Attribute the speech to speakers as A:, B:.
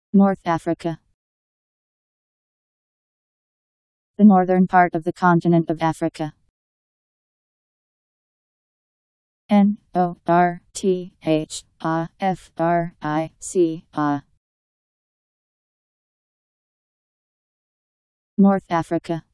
A: North Africa. The northern part of the continent of Africa. North Africa.